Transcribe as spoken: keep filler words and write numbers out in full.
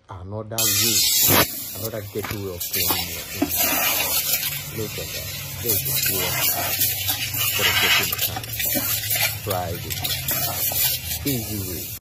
another way, another ghetto way of playing your engine. Look at that. There's the fuel for the ghetto mechanic. Try it. Easy way.